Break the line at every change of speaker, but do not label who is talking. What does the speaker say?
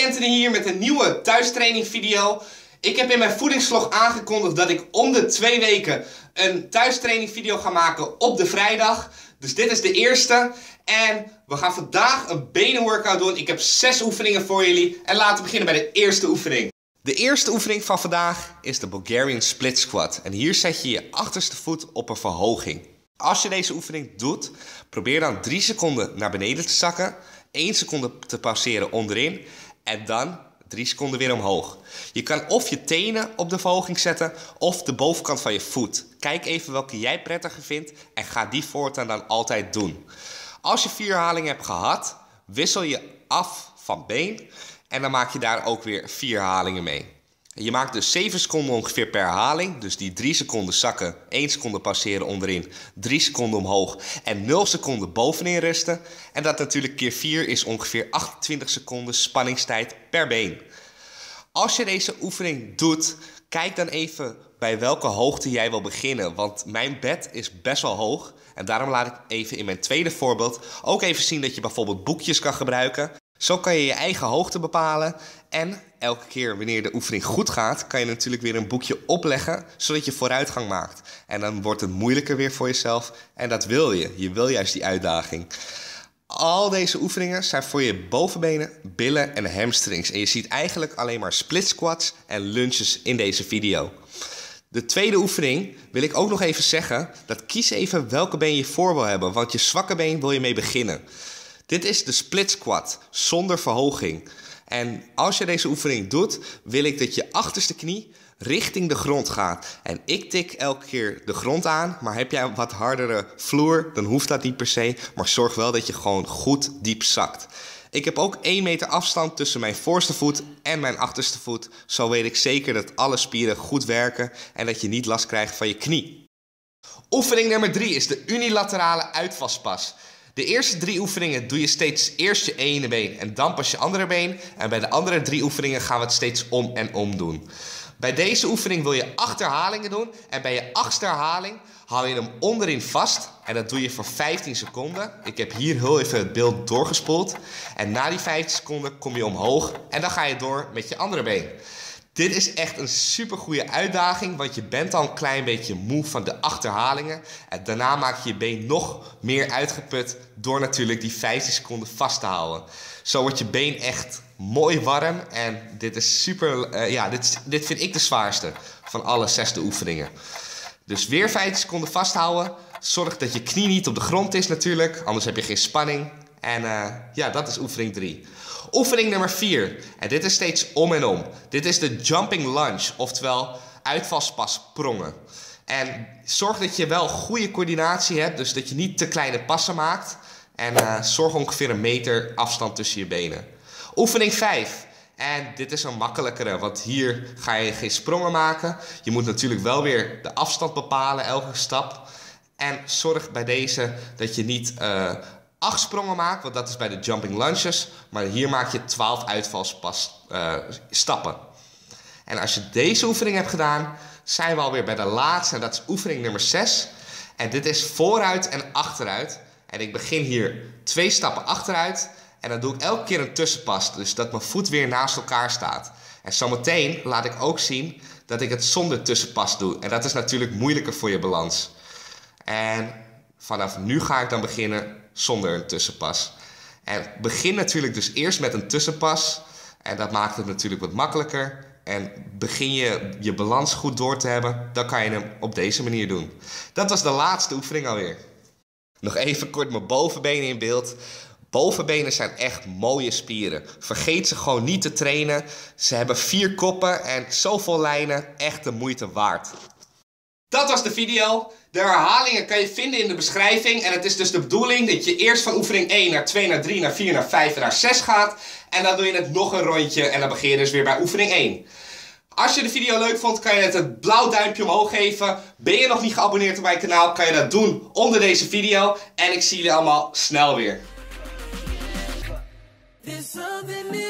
Anthony hier met een nieuwe thuistraining video. Ik heb in mijn voedingsvlog aangekondigd dat ik om de 2 weken een thuistraining video ga maken op de vrijdag. Dus dit is de eerste. En we gaan vandaag een benenworkout doen. Ik heb 6 oefeningen voor jullie. En laten we beginnen bij de eerste oefening. De eerste oefening van vandaag is de Bulgarian Split Squat. En hier zet je je achterste voet op een verhoging. Als je deze oefening doet, probeer dan 3 seconden naar beneden te zakken. 1 seconde te pauzeren onderin. En dan 3 seconden weer omhoog. Je kan of je tenen op de verhoging zetten of de bovenkant van je voet. Kijk even welke jij prettiger vindt en ga die voortaan dan altijd doen. Als je 4 herhalingen hebt gehad, wissel je af van been en dan maak je daar ook weer 4 herhalingen mee. Je maakt dus 7 seconden ongeveer per herhaling. Dus die 3 seconden zakken, 1 seconde pauzeren onderin, 3 seconden omhoog en 0 seconden bovenin rusten. En dat natuurlijk keer 4 is ongeveer 28 seconden spanningstijd per been. Als je deze oefening doet, kijk dan even bij welke hoogte jij wil beginnen. Want mijn bed is best wel hoog. En daarom laat ik even in mijn tweede voorbeeld ook even zien dat je bijvoorbeeld boekjes kan gebruiken. Zo kan je je eigen hoogte bepalen en elke keer wanneer de oefening goed gaat, kan je natuurlijk weer een boekje opleggen, zodat je vooruitgang maakt. En dan wordt het moeilijker weer voor jezelf en dat wil je. Je wil juist die uitdaging. Al deze oefeningen zijn voor je bovenbenen, billen en hamstrings. En je ziet eigenlijk alleen maar split squats en lunges in deze video. De tweede oefening wil ik ook nog even zeggen, dat kies even welke been je voor wil hebben, want je zwakke been wil je mee beginnen. Dit is de split squat, zonder verhoging. En als je deze oefening doet, wil ik dat je achterste knie richting de grond gaat. En ik tik elke keer de grond aan, maar heb jij een wat hardere vloer, dan hoeft dat niet per se. Maar zorg wel dat je gewoon goed diep zakt. Ik heb ook 1 meter afstand tussen mijn voorste voet en mijn achterste voet. Zo weet ik zeker dat alle spieren goed werken en dat je niet last krijgt van je knie. Oefening nummer 3 is de unilaterale uitvalspas. De eerste 3 oefeningen doe je steeds eerst je ene been en dan pas je andere been. En bij de andere 3 oefeningen gaan we het steeds om en om doen. Bij deze oefening wil je 8 herhalingen doen. En bij je 8e herhaling haal je hem onderin vast. En dat doe je voor 15 seconden. Ik heb hier heel even het beeld doorgespoeld. En na die 15 seconden kom je omhoog. En dan ga je door met je andere been. Dit is echt een super goede uitdaging, want je bent al een klein beetje moe van de 8 herhalingen. En daarna maak je je been nog meer uitgeput door natuurlijk die 15 seconden vast te houden. Zo wordt je been echt mooi warm en dit is super, dit vind ik de zwaarste van alle 6 oefeningen. Dus weer 15 seconden vasthouden. Zorg dat je knie niet op de grond is natuurlijk, anders heb je geen spanning. En dat is oefening 3. Oefening nummer 4. En dit is steeds om en om. Dit is de jumping lunge, oftewel uitvalspas sprongen. En zorg dat je wel goede coördinatie hebt, dus dat je niet te kleine passen maakt. En zorg ongeveer 1 meter afstand tussen je benen. Oefening 5. En dit is een makkelijkere, want hier ga je geen sprongen maken. Je moet natuurlijk wel weer de afstand bepalen, elke stap. En zorg bij deze dat je niet 8 sprongen maakt, want dat is bij de jumping lunges. Maar hier maak je 12 uitvalspas stappen. En als je deze oefening hebt gedaan, zijn we alweer bij de laatste. En dat is oefening nummer 6. En dit is vooruit en achteruit. En ik begin hier 2 stappen achteruit. En dan doe ik elke keer een tussenpas. Dus dat mijn voet weer naast elkaar staat. En zometeen laat ik ook zien dat ik het zonder tussenpas doe. En dat is natuurlijk moeilijker voor je balans. En vanaf nu ga ik dan beginnen zonder een tussenpas. En begin natuurlijk dus eerst met een tussenpas. En dat maakt het natuurlijk wat makkelijker. En begin je je balans goed door te hebben, dan kan je hem op deze manier doen. Dat was de laatste oefening alweer. Nog even kort mijn bovenbenen in beeld. Bovenbenen zijn echt mooie spieren. Vergeet ze gewoon niet te trainen. Ze hebben 4 koppen en zoveel lijnen. Echt de moeite waard. Dat was de video. De herhalingen kan je vinden in de beschrijving. En het is dus de bedoeling dat je eerst van oefening 1 naar 2 naar 3 naar 4 naar 5 en naar 6 gaat. En dan doe je het nog een rondje en dan begin je dus weer bij oefening 1. Als je de video leuk vond, kan je het blauw duimpje omhoog geven. Ben je nog niet geabonneerd op mijn kanaal, kan je dat doen onder deze video. En ik zie jullie allemaal snel weer.